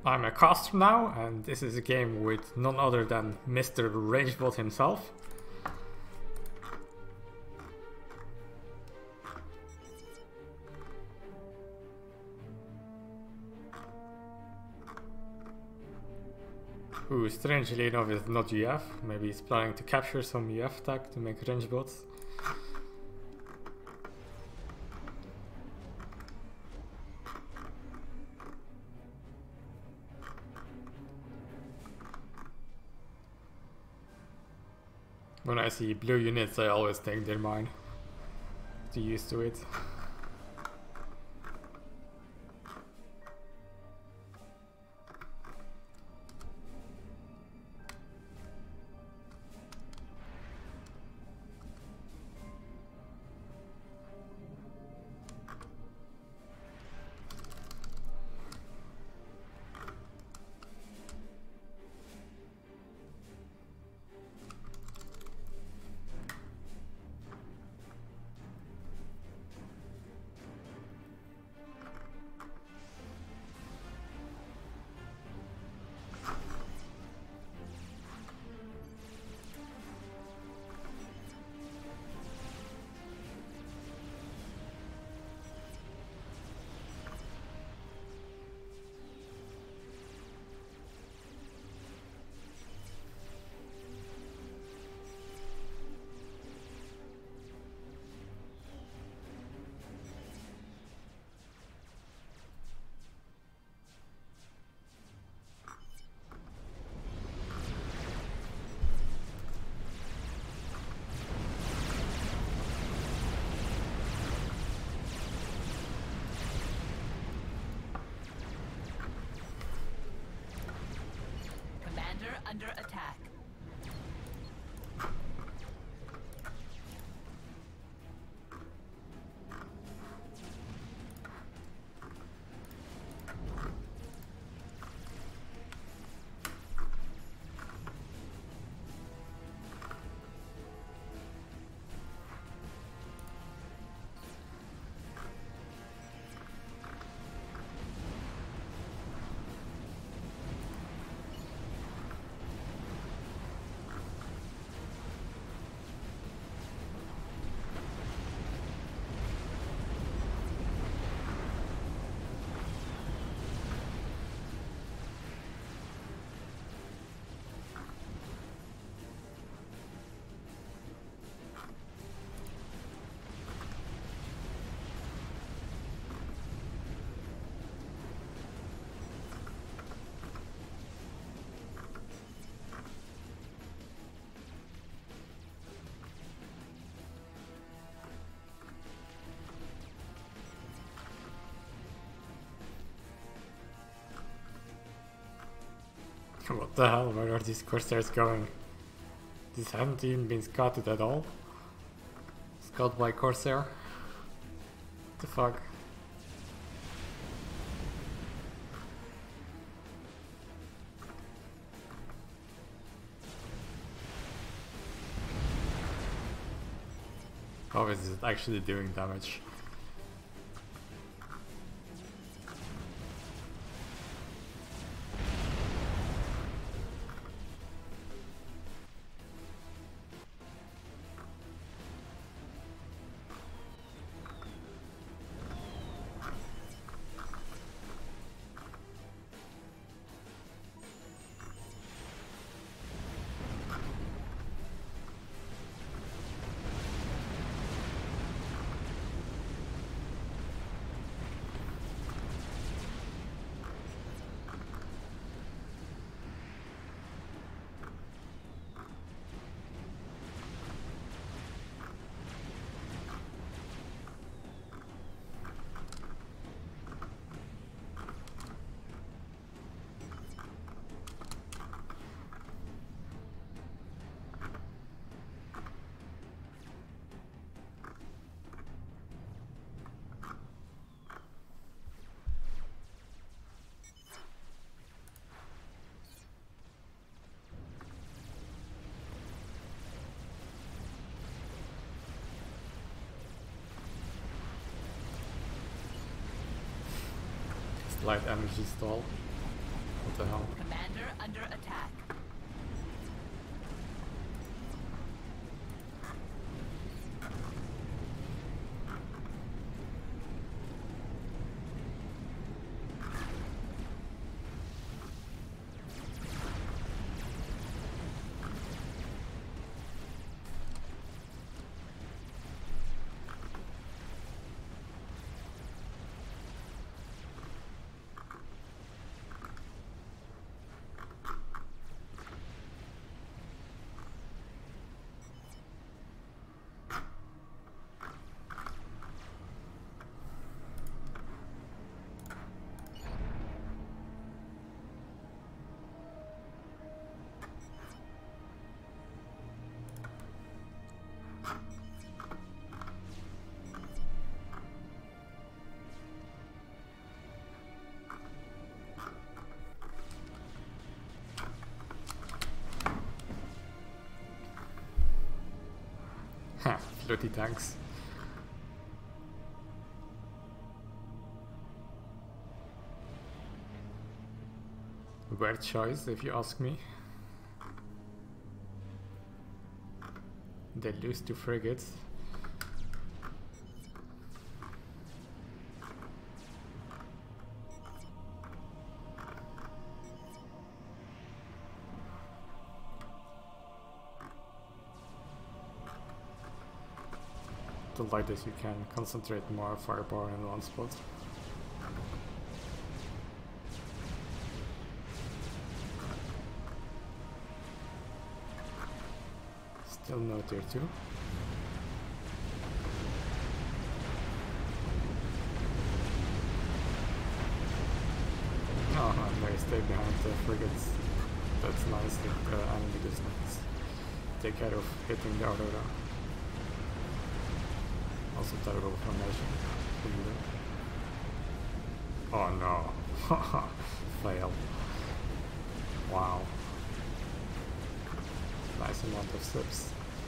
I'm a caster now, and this is a game with none other than Mr. Rangebot himself. Who, strangely enough, is not UF. Maybe he's planning to capture some UF tech to make Rangebots. When I see blue units, I always think they're mine. Too used to it. Under attack. What the hell, where are these Corsairs going? These haven't even been scouted at all. Scout by Corsair? What the fuck? How is it actually doing damage? Light energy stall. What the hell? Commander under attack. Ha, floaty tanks. Weird choice, if you ask me. They lose to frigates. The light is you can concentrate more firepower in one spot. Still no tier 2. Oh, and they stay behind the frigates. That's nice that the enemy does not take care of hitting the Aurora. Also terrible formation. Oh no. Fail. Wow. Nice amount of subs.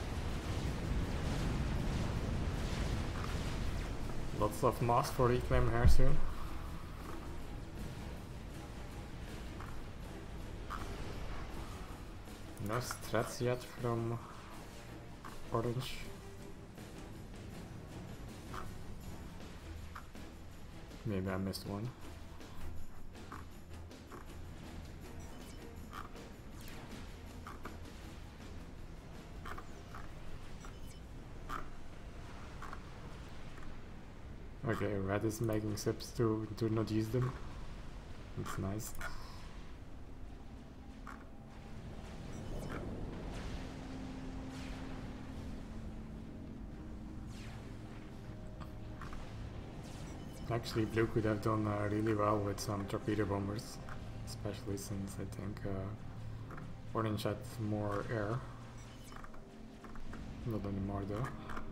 Lots of mass for reclaim here soon. No strats yet from Orange. Maybe I missed one. Okay, Red is making subs to not use them. It's nice. Actually, Blue could have done really well with some torpedo bombers, especially since I think Orange had more air. Not anymore though.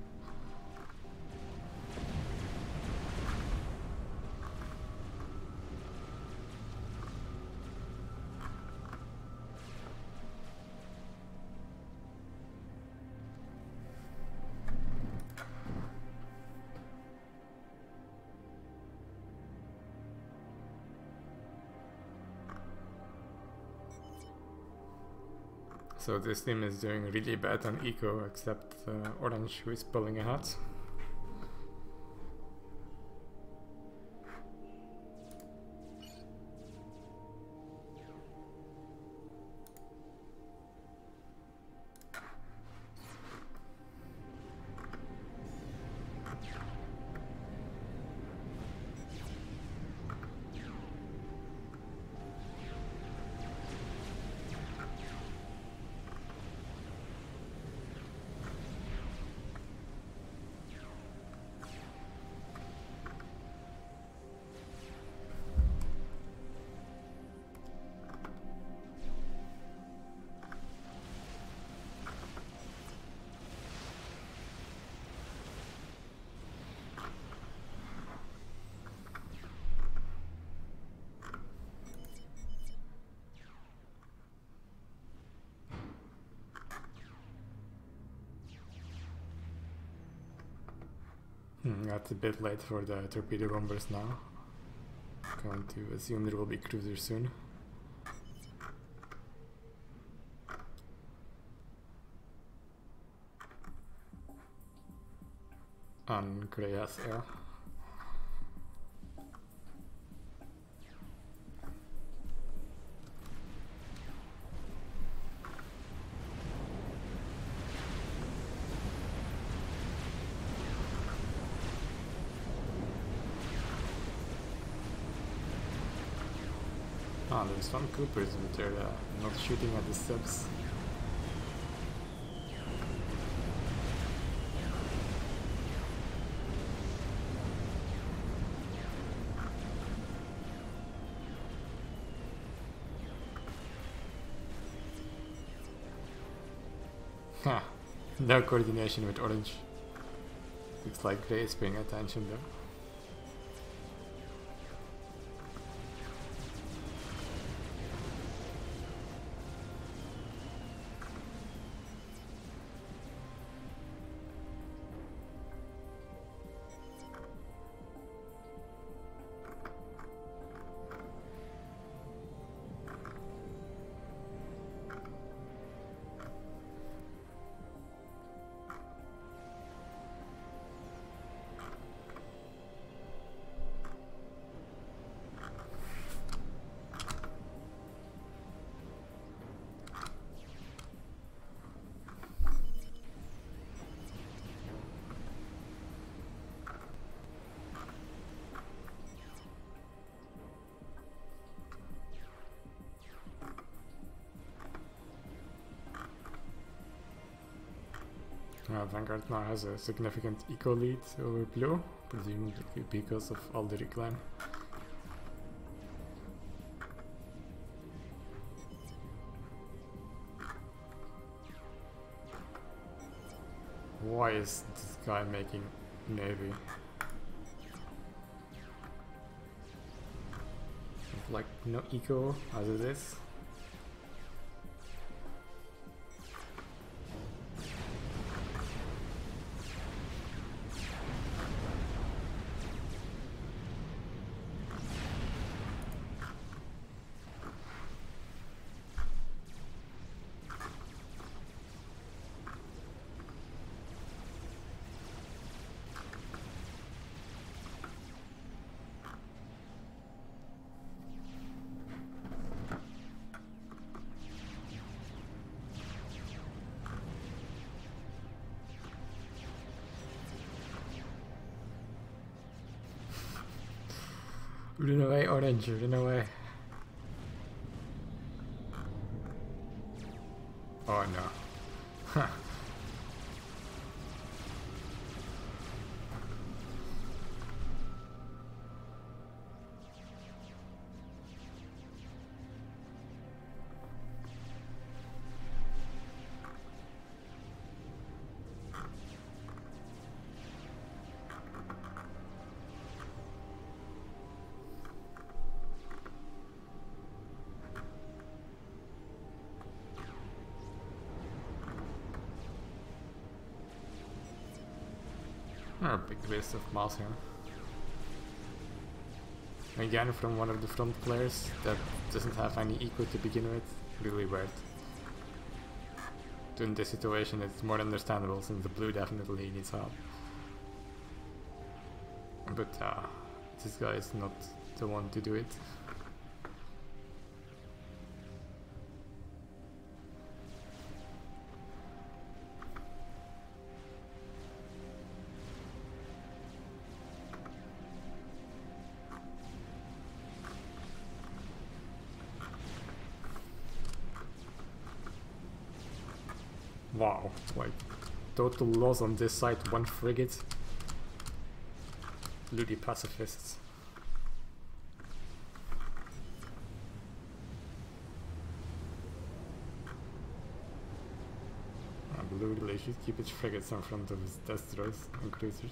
So this team is doing really bad on eco, except Orange, who is pulling ahead. That's a bit late for the torpedo bombers now. Going to assume there will be cruisers soon. And Grey has air. Ah, there's some Coopers in there not shooting at the subs. Ha! No coordination with orange. Looks like Grey is paying attention though. Vanguard now has a significant eco lead over blue, presumably because of all the reclaim. Why is this guy making navy? Like no eco as it is. Run away, orange, run away. Oh no. A big waste of mouse here. Again from one of the front players that doesn't have any eco to begin with. Really weird. In this situation it's more understandable since the blue definitely needs help. But this guy is not the one to do it. Wow, like total loss on this side, 1 frigate. Bloody pacifists. Blue really should keep its frigates in front of its destroyers and cruisers.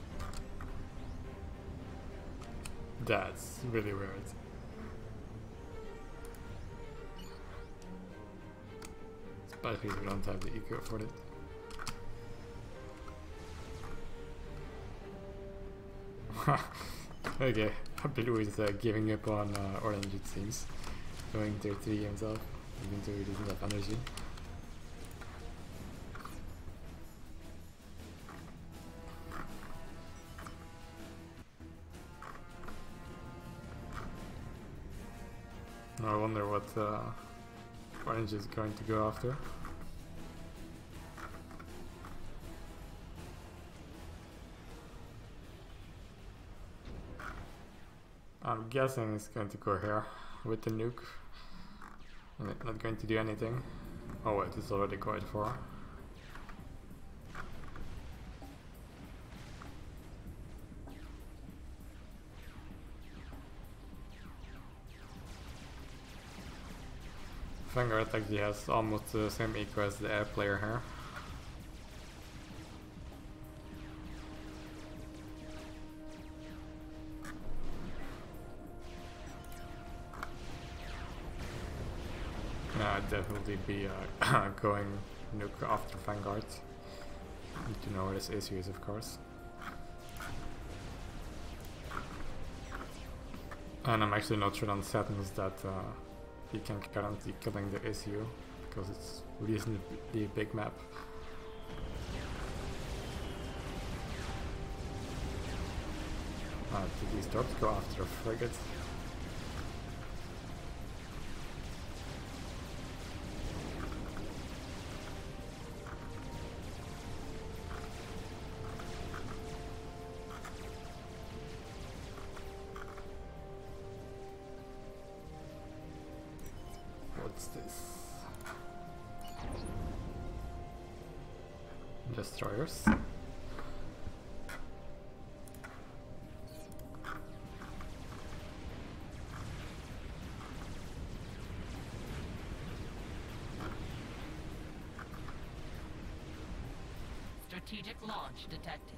That's really weird. But at least we don't have the eco for it. Okay, Blue is giving up on Orange, it seems. Going tier 3 himself, even though he doesn't have energy. I wonder what Orange is going to go after. I'm guessing it's going to go here with the nuke. And it's not going to do anything. Oh wait, it's already quite far. Vanguard actually has almost the same eco as the air player here. I'd definitely be going nuke after Vanguard. Need to know where this issue is, of course. And I'm actually not sure on Saturn's that you can guarantee killing the issue, because it's reasonably a big map. Did these dogs go after a frigate? What's this? Destroyers. Strategic launch detected.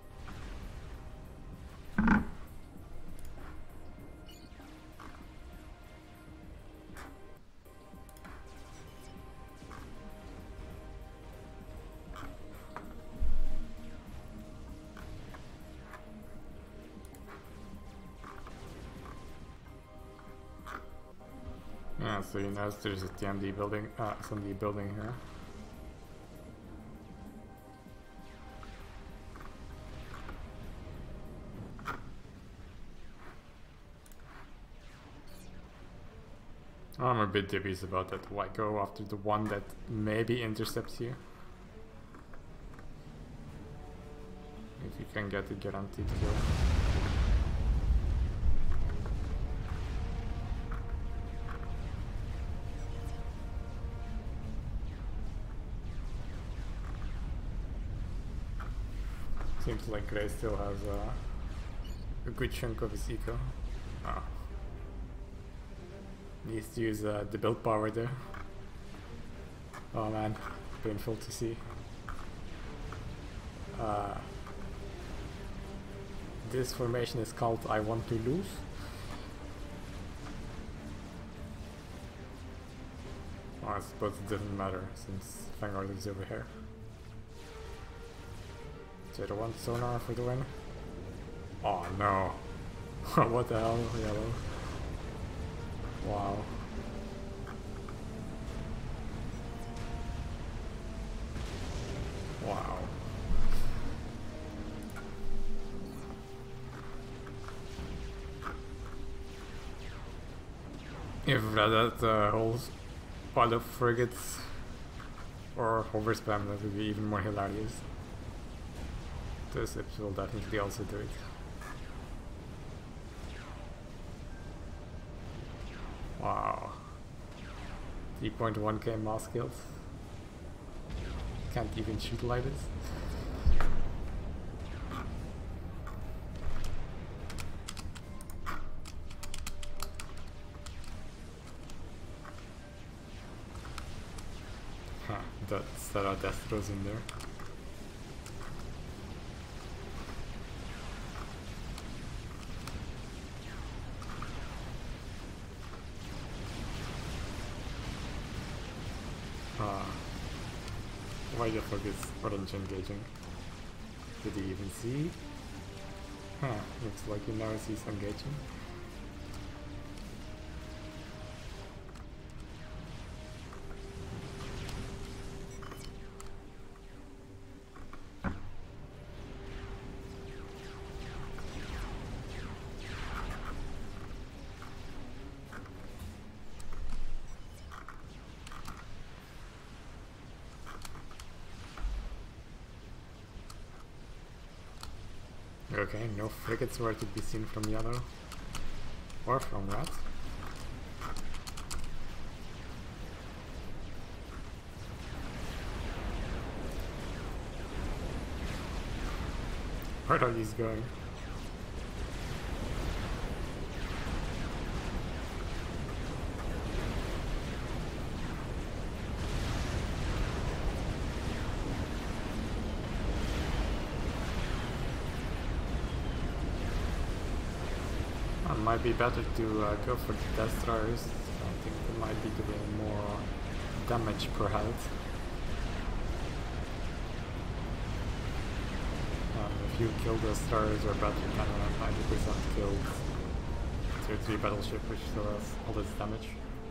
Yeah, so you notice there's a TMD building, SMD building here. I'm a bit dubious about that. Why go after the one that maybe intercepts you? If you can get a guaranteed kill. Seems like Grey still has a good chunk of his eco. Oh. Needs to use the build power there. Oh man, painful to see. This formation is called I Want to Lose. Oh, I suppose it doesn't matter since Vanguard is over here. 0-1 sonar for the win. Oh no. What the hell, yellow? Wow. Wow. If that whole pile of frigates or hover spam, that would be even more hilarious. The ships will definitely also do it. Wow. 3.1k mass kills. Can't even shoot like this. Huh, that's Destros in there. Why the fuck is Orange engaging? Did he even see? Huh, looks like he knows he's engaging. Okay, no frigates were to be seen from yellow or from red. Where are these going? Might be better to go for the Destroyers. I think they might be doing more damage per health. If you kill Destroyers or better than 90% killed Tier 3 battleship, which still has all this damage.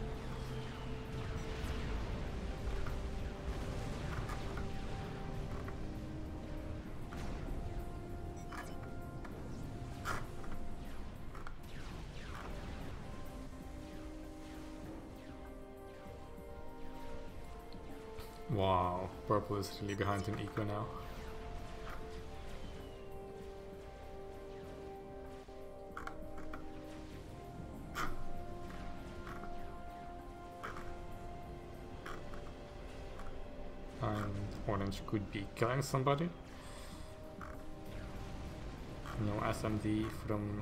Wow, purple is really behind in eco now. And orange could be killing somebody. No SMD from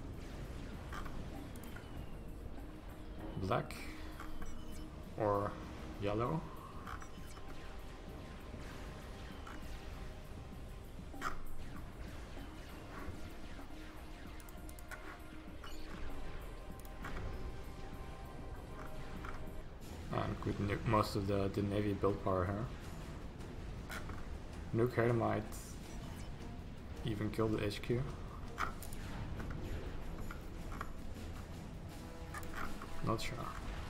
black or yellow. Could nuke most of the navy build power here. Nuke here might even kill the HQ. Not sure.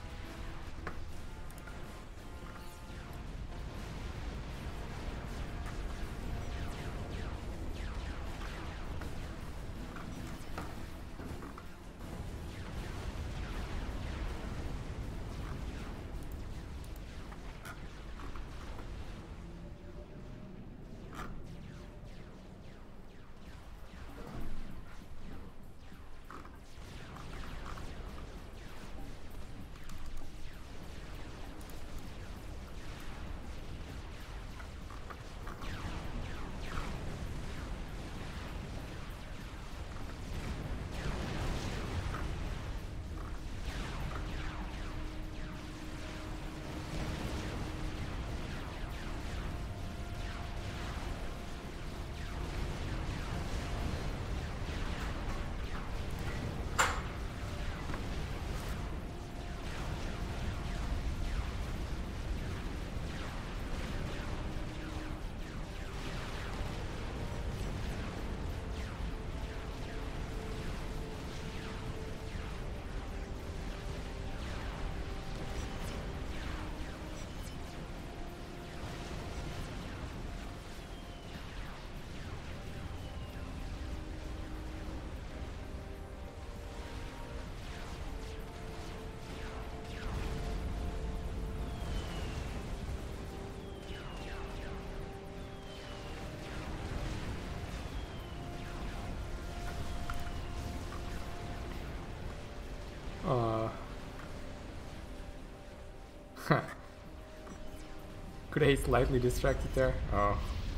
Could I slightly distracted there? Oh.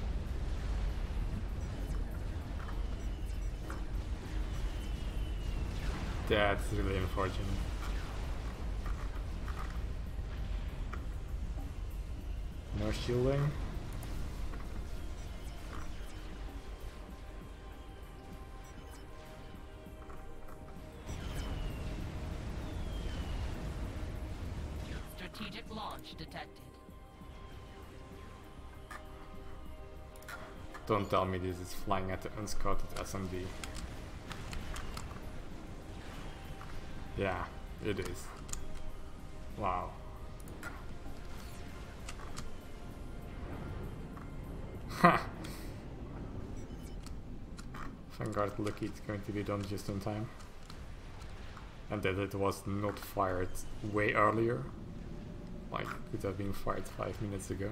That's really unfortunate. No shielding. Strategic launch detected. Don't tell me this is flying at the unscouted SMD. Yeah, it is. Wow. Ha! Vanguard lucky it's going to be done just in time. And that it was not fired way earlier. Like, it could have been fired 5 minutes ago.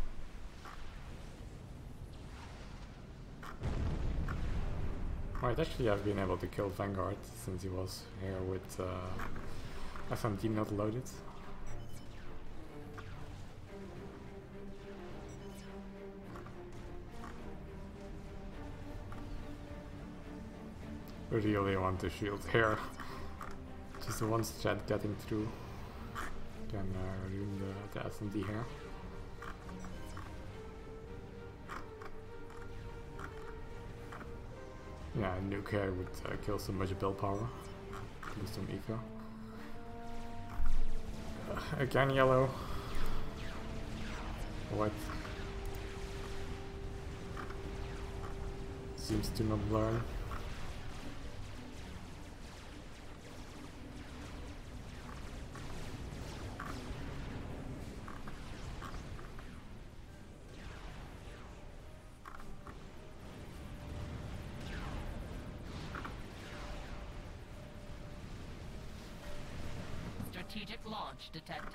Might actually have been able to kill Vanguard since he was here with FMD not loaded. Really want to shield here. Just one strat getting through can ruin the SMD here. Yeah, nuke here would kill so much build power. Lose some eco. Again yellow. What? Seems to not learn. Strategic launch detected.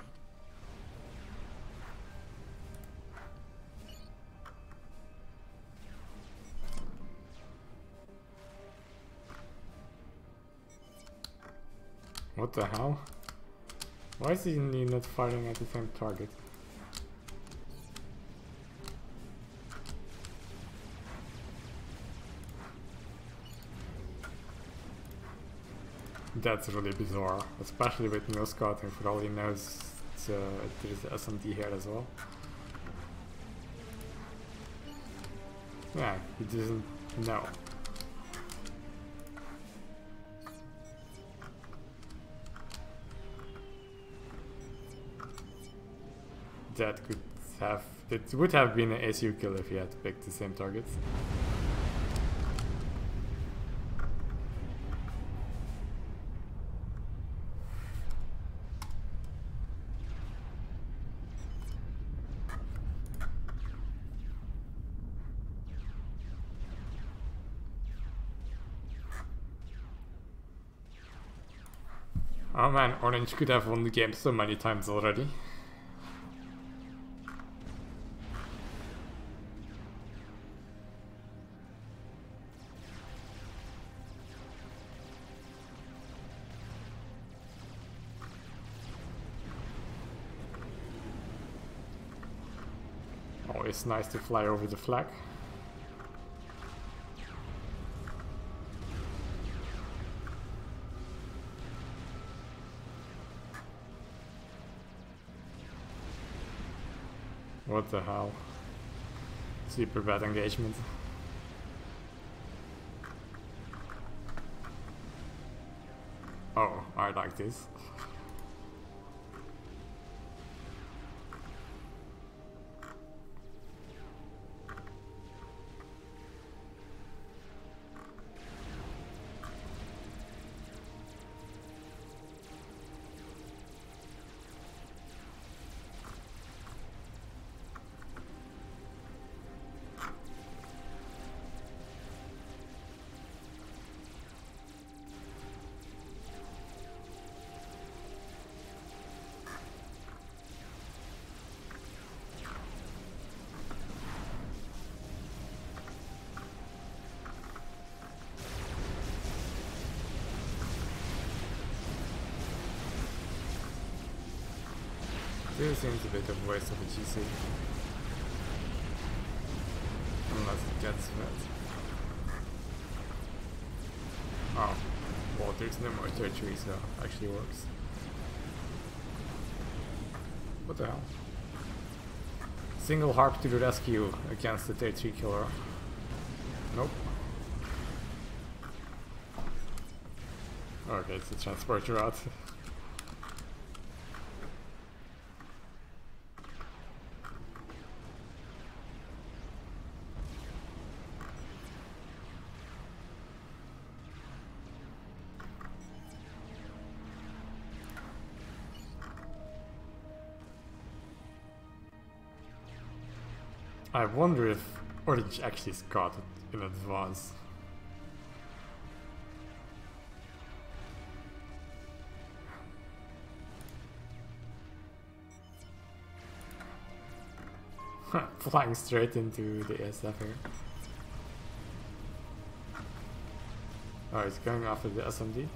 What the hell? Why is he not firing at the same target? That's really bizarre, especially with no scouting. For all he knows, there's SMD here as well. Yeah, he doesn't know. That could have... It would have been an ACU kill if he had picked the same targets. Oh man, Orange could have won the game so many times already. Always nice to fly over the flag. What the hell? Super bad engagement. Oh, I like this. This seems a bit of a waste of a GC. Unless it gets wet. Oh, well, there's no more territory, so it actually works. What the hell? Single harp to the rescue against the territory killer. Nope. Okay, it's a transport route. I wonder if Orange actually scouted in advance. Flying straight into the ASF here. Oh, he's going after the SMD.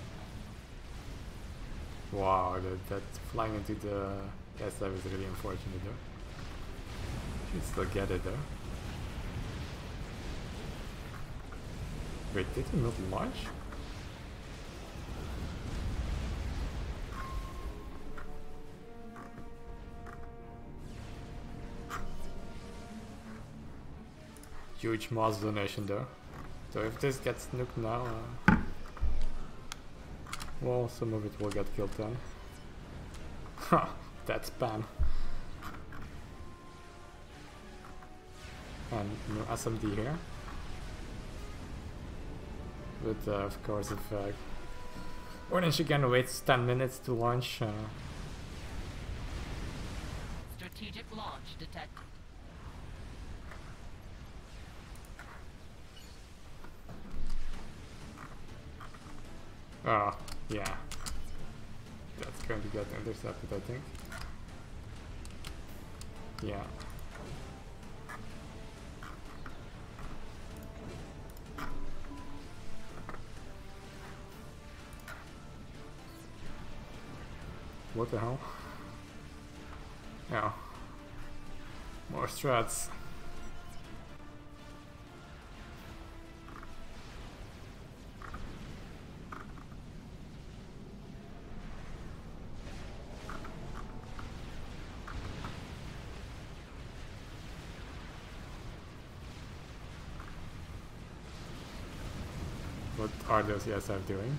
Wow, that flying into the ASF is really unfortunate though. Should still get it though. Wait, did he not launch? Huge mass donation though. So if this gets nuked now, well, some of it will get killed then. Ha! That spam. And no SMD here. But of course if Orange again waits 10 minutes to launch. Strategic launch detected. Oh, yeah. That's going to get intercepted, I think. Yeah. What the hell? Yeah. More strats. What are those ESF doing?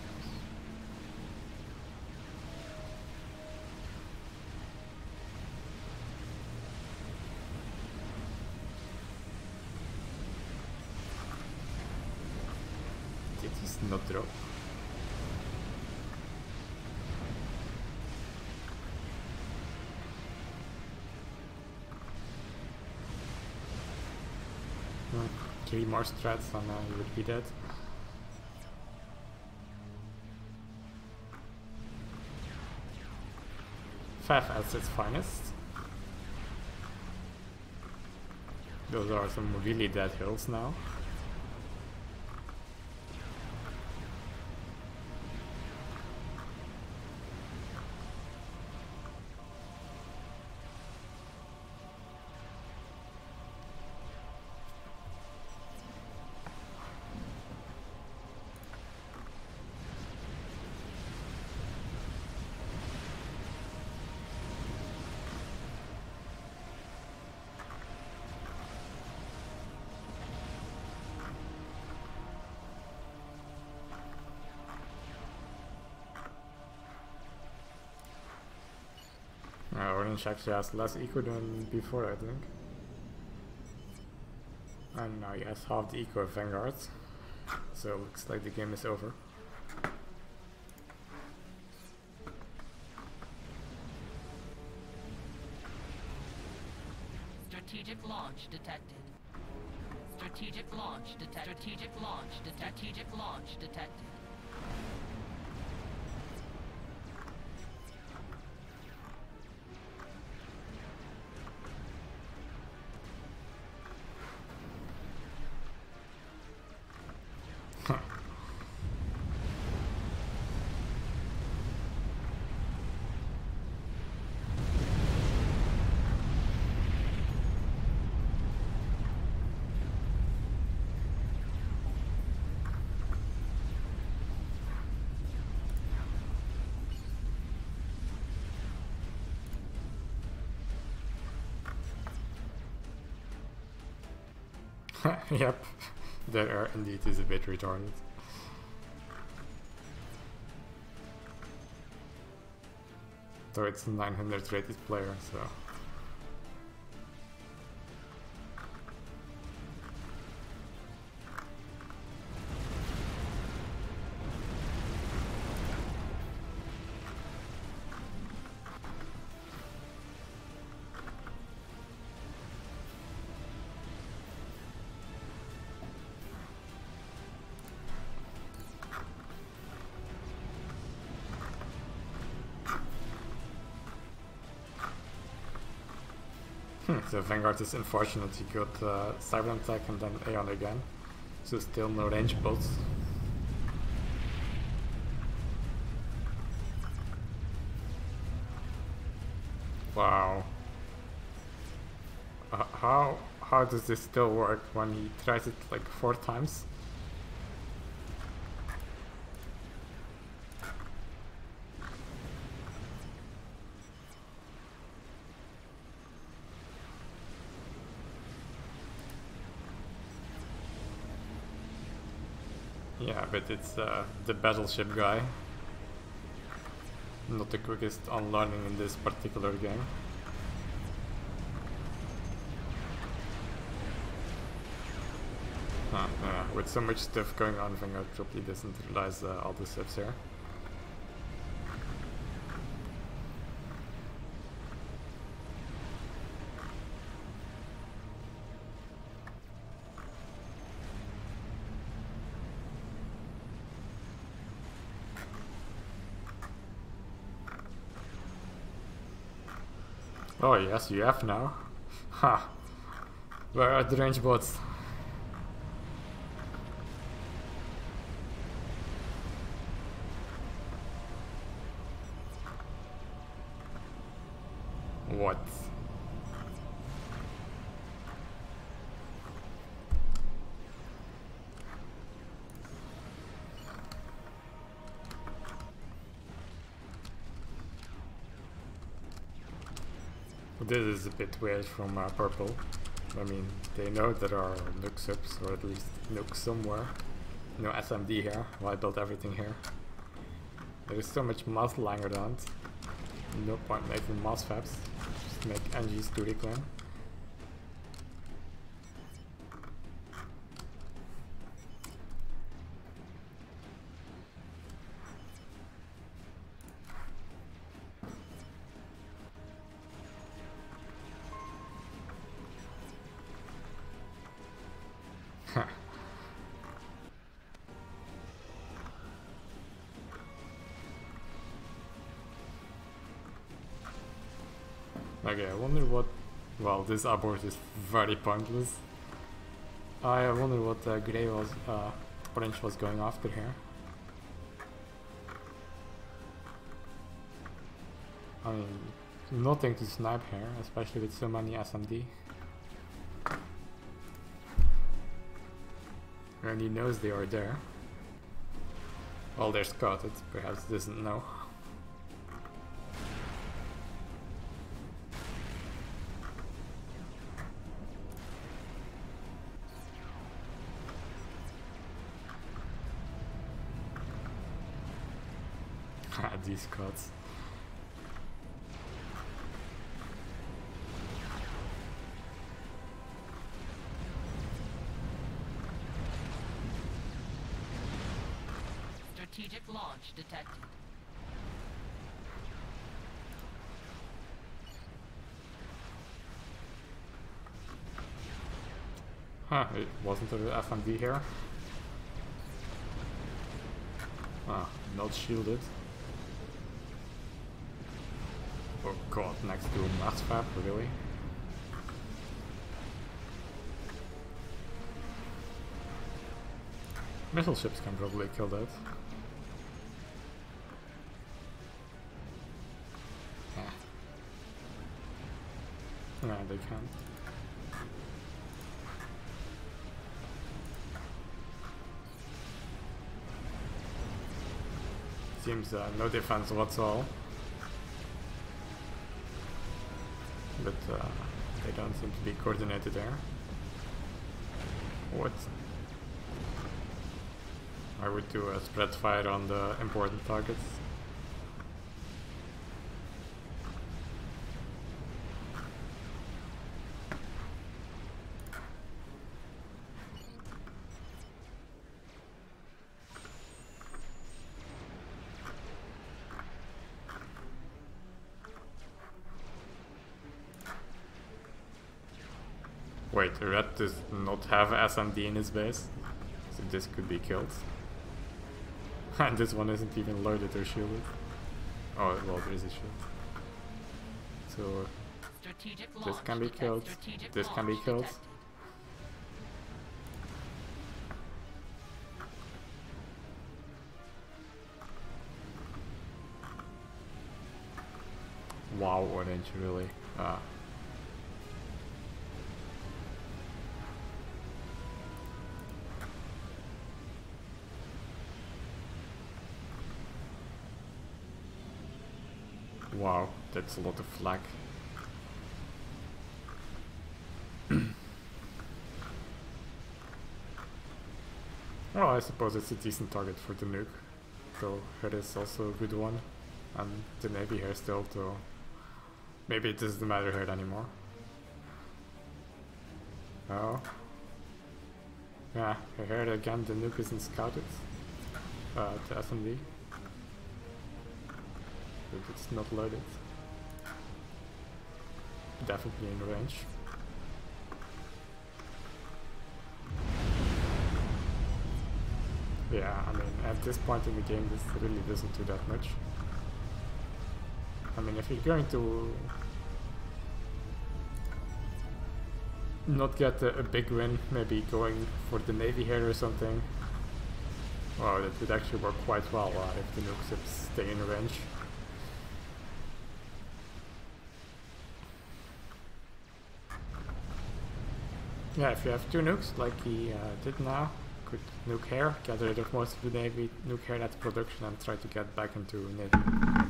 Did he not drop? No. 3 more strats and he would be dead. Faf at its finest. Those are some really dead hills now. Orange actually has less eco than before, I think. And now he has half the eco of Vanguard. So it looks like the game is over. Strategic launch detected. Strategic launch detected. Strategic launch detected. Strategic launch detected. Yep, that air indeed is a bit retarded. So it's a 900 rated player, so... So Vanguard is unfortunate, he got Cyber Attack and then Aeon again. So still no range bolts. Wow. How does this still work when he tries it like 4 times? Yeah, but it's the battleship guy. Not the quickest on learning in this particular game. Yeah, with so much stuff going on, Vanguard probably doesn't realize all the steps here. Oh yes, you have now. Ha! Where are the range bots? What? This is a bit weird from Purple. I mean, they know there are nuke subs, or at least nukes somewhere. No SMD here, well I built everything here. There is so much moss lying around. No point making moss fabs. Just make NGs to reclaim. Okay, I wonder what... Well, this abort is very pointless. I wonder what Grey was... Orange was going after here. I mean, nothing to snipe here, especially with so many SMD. And he knows they are there. Well, they're scouted, perhaps doesn't know. These scouts. Strategic launch detected. Huh, it wasn't there FMD here? Ah, not shielded. Oh god, next to a mass fab, really? Missile ships can probably kill that. Yeah, they can. Seems no defense whatsoever. But they don't seem to be coordinated there. What? I would do a spread fire on the important targets. Wait, Red does not have SMD in his base, so this could be killed. And this one isn't even loaded or shielded. Oh, well, there is a shield. So Strategic launch This can be detect- killed. strategic This can be launch killed. detected. Wow, orange really. Wow, that's a lot of flak. Well, I suppose it's a decent target for the nuke. So it is also a good one. And the navy here still, so maybe it doesn't matter here anymore. Oh. Yeah, I heard again the nuke isn't scouted. To SMD. But it's not loaded. Definitely in range. Yeah, I mean, at this point in the game, this really doesn't do that much. I mean, if you're going to not get a big win, maybe going for the navy here or something, well, that would actually work quite well if the nuke ships stay in range. Yeah, if you have two nukes, like he did now, could nuke here, get rid of most of the navy, nuke here at production, and try to get back into navy.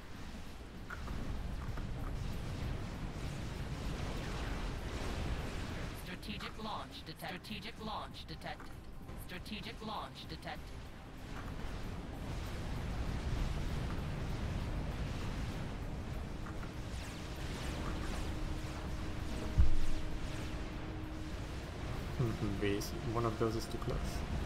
Strategic launch detected. Strategic launch detected. Strategic launch detected. Base, one of those is too close.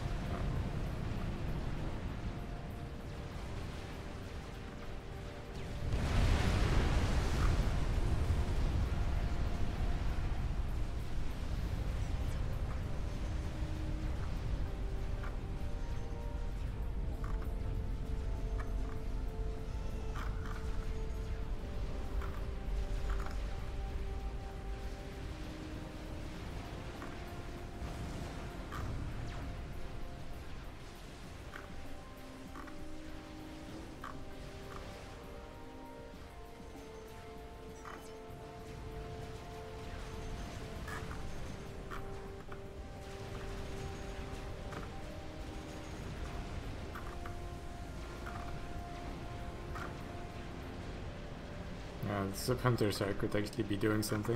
The sub-hunters here could actually be doing something.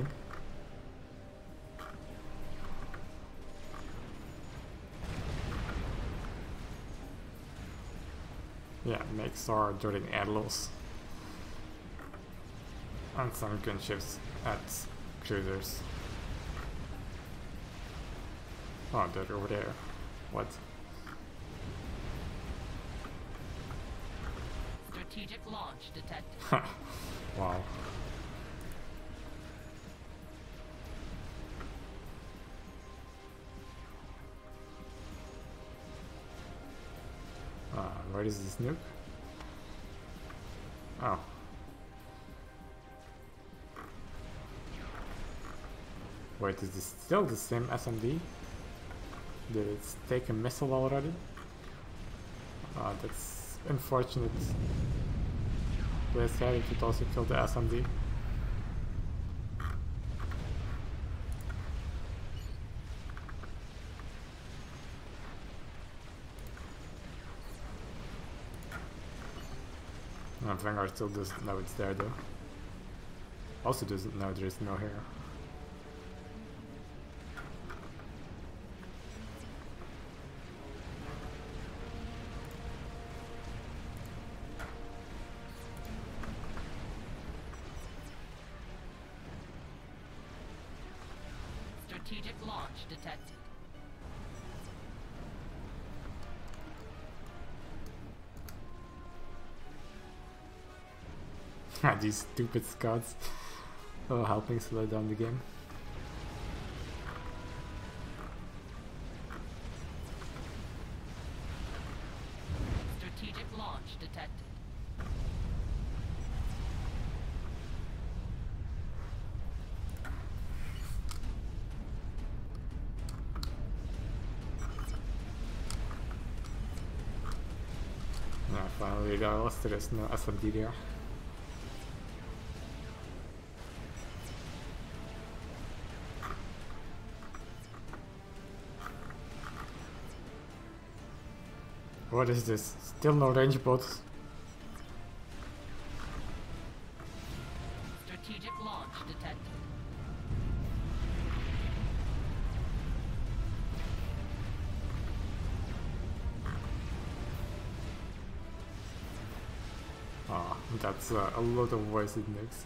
Yeah, make Star during airlocks. And some gunships at cruisers. Oh, they're over there. What? Strategic launch detected. Wow. Where is this nuke? Oh. Wait, is this still the same SMD? Did it take a missile already? That's unfortunate. They said it would also kill the SMD. Vanguard still doesn't know it's there though. Also doesn't know there's no here. Strategic launch detected. These stupid scouts. Oh, helping slow down the game. Strategic launch detected. Finally realized there is no SMD there. What is this? Still no range bots? Strategic launch detected. Ah, that's a lot of wasted nukes.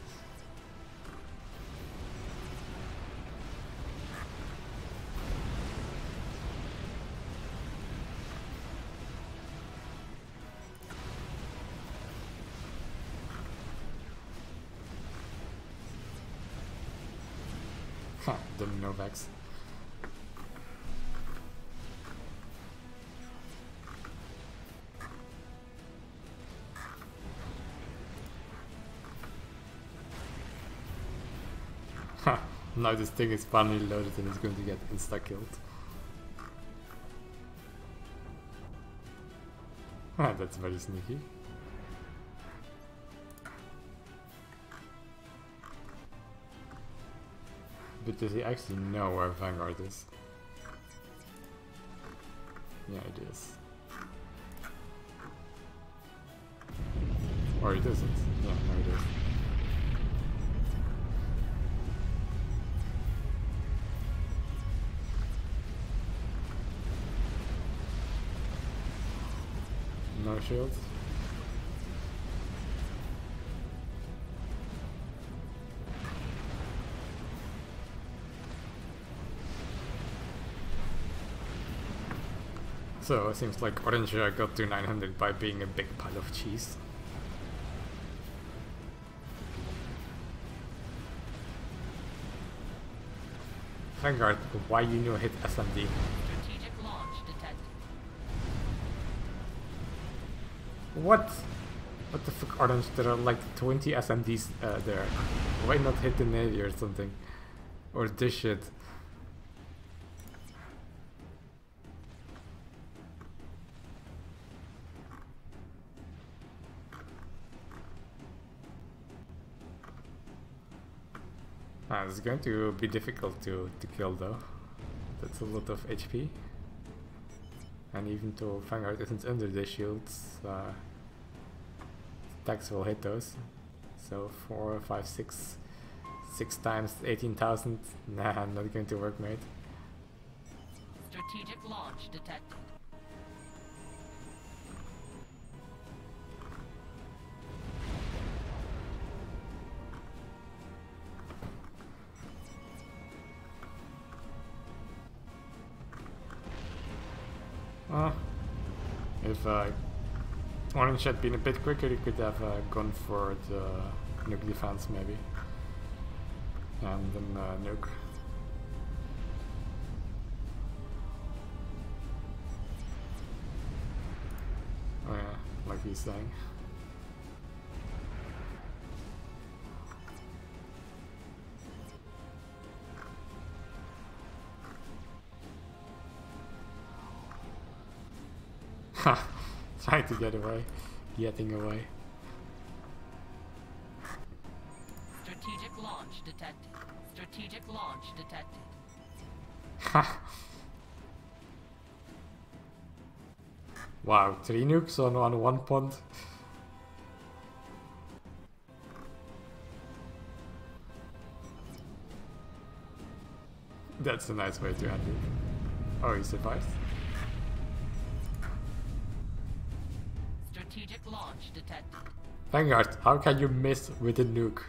Ha, domino Vex. Ha, now this thing is finally loaded and it's going to get insta-killed. Ah, that's very sneaky. But does he actually know where Vanguard is? Yeah, it is. Or it isn't. Yeah, no it is. No shield. So it seems like Orange got to 900 by being a big pile of cheese. Vanguard, why you no hit SMD? Strategic launch detected. What? What the fuck, Orange? There are like 20 SMDs there. Why not hit the Navy or something? Or this shit? Ah, it's going to be difficult to kill though. That's a lot of HP. And even though Vanguard isn't under the shields, attacks will hit those. So 4, 5, 6, 6 times 18,000. Nah, not going to work, mate. Strategic launch detected. If Orange had been a bit quicker, he could have gone for the nuke defense maybe. And then nuke. Oh yeah, like he's saying. Ha! Trying to get away. Getting away. Strategic launch detected. Strategic launch detected. Ha! Wow, 3 nukes on 1 pond. That's a nice way to end it. Oh, he survived. Strategic launch detected. Vanguard, how can you miss with a nuke?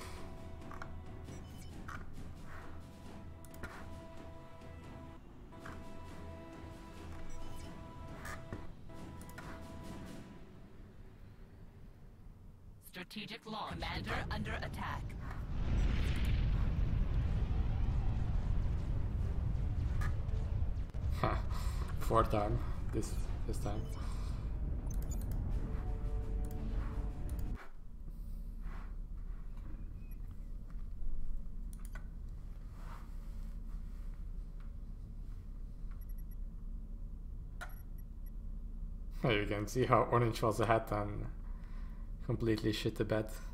Strategic launch. Commander under attack. Ha! 4 time this time. You can see how orange was ahead and completely shit the bed.